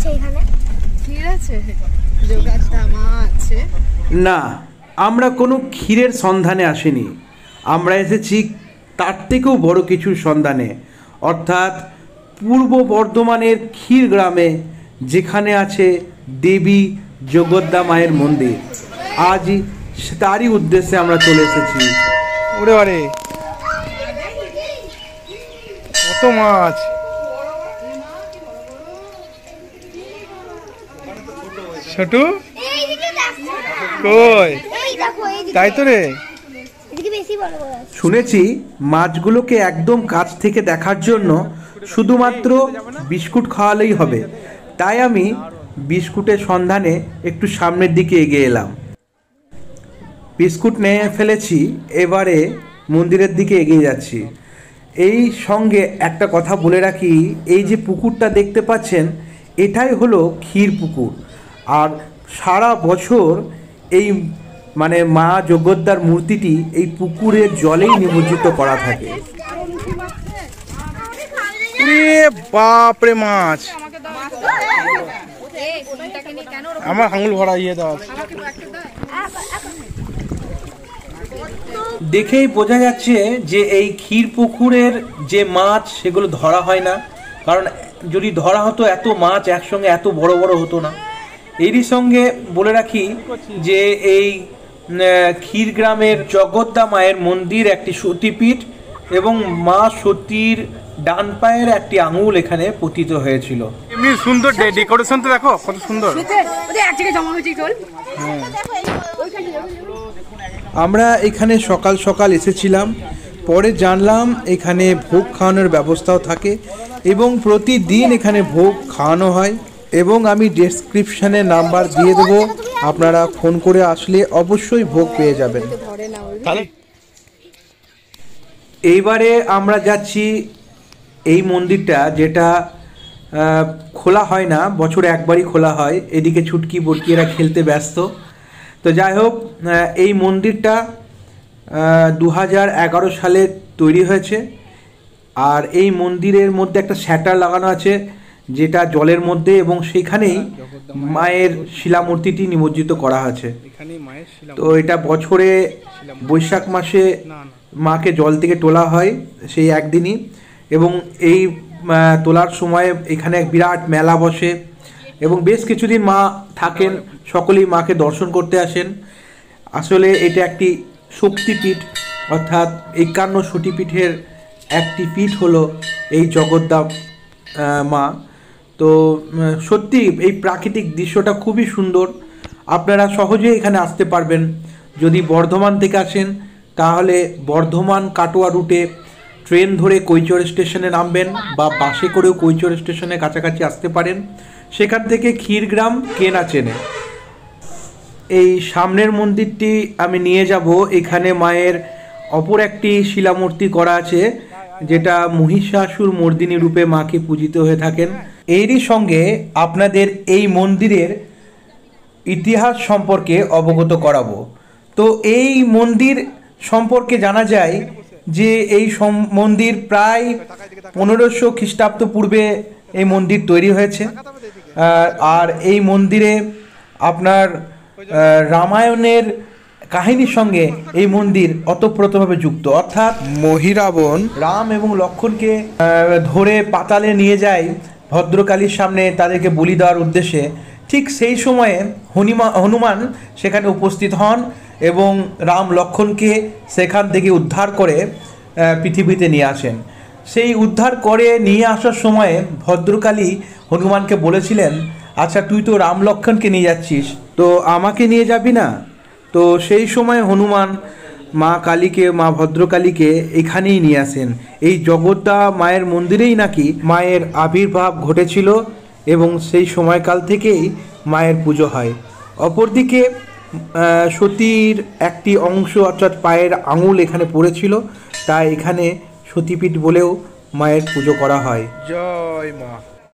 না, আমরা কোনো ক্ষীরের সন্ধানে আসিনি। আমরা এসেছি তার থেকেও বড় কিছুর সন্ধানে, অর্থাৎ পূর্ব বর্ধমানের ক্ষীর গ্রামে, যেখানে আছে দেবী জগদ্দা মায়ের মন্দির। আজ তারই উদ্দেশ্যে আমরা চলে এসেছি। ওরে বারে, কত মাছ! ছোটু কই? তাই তো রে, শুনেছি মাছগুলোকে একদম কাছ থেকে দেখার জন্য শুধুমাত্র বিস্কুট খাওয়ালেই হবে, তাই আমি বিস্কুটের সন্ধানে একটু সামনের দিকে এগিয়ে এলাম। বিস্কুট নিয়ে ফেলেছি, এবারে মন্দিরের দিকে এগিয়ে যাচ্ছি। এই সঙ্গে একটা কথা বলে রাখি, এই যে পুকুরটা দেখতে পাচ্ছেন, এটাই হলো ক্ষীর পুকুর। আর সারা বছর এই মানে মা জগদ্দার মূর্তিটি এই পুকুরের জলেই নিমজ্জিত করা থাকে। বাপরে মাছ! আমার আঙুল ভরা ইয়ে দাও। দেখেই বোঝা যাচ্ছে যে এই ক্ষীর পুকুরের যে মাছ সেগুলো ধরা হয় না, কারণ যদি ধরা হতো এত মাছ একসঙ্গে এত বড় বড় হতো না। এরই সঙ্গে বলে রাখি যে এই ক্ষীর গ্রামের জগদ্দা মায়ের মন্দির একটি সতীপীঠ, এবং মা সতীর ডান পায়ের একটি আঙুল এখানে পতিত হয়েছিল। এমনি সুন্দর ডেকোরেশন তো দেখো কত সুন্দর। আমরা এখানে সকাল সকাল এসেছিলাম, পরে জানলাম এখানে ভোগ খাওয়ানোর ব্যবস্থাও থাকে এবং প্রতিদিন এখানে ভোগ খাওয়ানো হয়। এবং আমি ডেসক্রিপশানে নাম্বার দিয়ে দেবো, আপনারা ফোন করে আসলে অবশ্যই ভোগ পেয়ে যাবেন। এইবারে আমরা যাচ্ছি এই মন্দিরটা, যেটা খোলা হয় না, বছরে একবারই খোলা হয়। এদিকে ছুটকি বটকিয়েরা খেলতে ব্যস্ত। তো যাই হোক, এই মন্দিরটা 2011 সালে তৈরি হয়েছে। আর এই মন্দিরের মধ্যে একটা শ্যাটার লাগানো আছে, যেটা জলের মধ্যে, এবং সেখানেই মায়ের শিলামূর্তিটি নিমজ্জিত করা আছে। তো এটা বছরে বৈশাখ মাসে মাকে জল থেকে তোলা হয় সেই একদিনই, এবং এই তোলার সময় এখানে এক বিরাট মেলা বসে এবং বেশ কিছুদিন মা থাকেন, সকলেই মাকে দর্শন করতে আসেন। আসলে এটা একটি শক্তিপীঠ, অর্থাৎ 51 সতীপীঠের একটি পীঠ হলো এই জগদ্দা মা। তো সত্যি এই প্রাকৃতিক দৃশ্যটা খুবই সুন্দর। আপনারা সহজেই এখানে আসতে পারবেন। যদি বর্ধমান থেকে আসেন তাহলে বর্ধমান কাটোয়া রুটে ট্রেন ধরে কৈচর স্টেশনে নামবেন, বা বাসে করেও কৈচর স্টেশনের কাছাকাছি আসতে পারেন। সেখান থেকে ক্ষীরগ্রাম কেনা চেনে। এই সামনের মন্দিরটি আমি নিয়ে যাব। এখানে মায়ের অপর একটি শিলামূর্তি করা আছে, যেটা মহিষাসুর মর্দিনী রূপে মাকে পূজিত হয়ে থাকেন। এরই সঙ্গে আপনাদের এই মন্দিরের ইতিহাস সম্পর্কে অবগত করাবো। তো এই মন্দির সম্পর্কে জানা যায় যে এই মন্দির প্রায় 1500 খ্রিস্টাব্দ পূর্বে এই মন্দির তৈরি হয়েছে। আর এই মন্দিরে আপনার রামায়ণের কাহিনীর সঙ্গে এই মন্দির ওতপ্রোতভাবে যুক্ত, অর্থাৎ মহিরাবণ রাম এবং লক্ষ্মণকে ধরে পাতালে নিয়ে যায় ভদ্রকালীর সামনে তাদেরকে বলি দেওয়ার উদ্দেশ্যে। ঠিক সেই সময়ে হনুমান সেখানে উপস্থিত হন এবং রাম লক্ষ্মণকে সেখান থেকে উদ্ধার করে পৃথিবীতে নিয়ে আসেন। সেই উদ্ধার করে নিয়ে আসার সময়ে ভদ্রকালী হনুমানকে বলেছিলেন, আচ্ছা তুই তো রাম লক্ষ্মণকে নিয়ে যাচ্ছিস, তো আমাকে নিয়ে যাবি না? তো সেই সময় হনুমান মা কালীকে, মা ভদ্রকালীকে এখানেই নিয়ে আসেন। এই জগদ্দা মায়ের মন্দিরেই নাকি মায়ের আবির্ভাব ঘটেছিল এবং সেই সময়কাল থেকেই মায়ের পুজো হয়। অপরদিকে সতীর একটি অংশ, অর্থাৎ পায়ের আঙুল এখানে পড়েছিল, তাই এখানে সতীপীঠ বলেও মায়ের পুজো করা হয়। জয় মা।